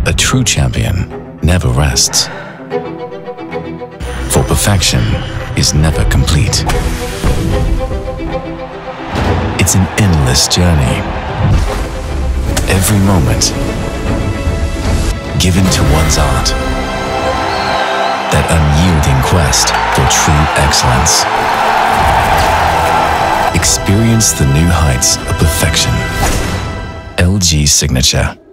A true champion never rests. For perfection is never complete. It's an endless journey. Every moment given to one's art. That unyielding quest for true excellence. Experience the new heights of perfection. LG Signature.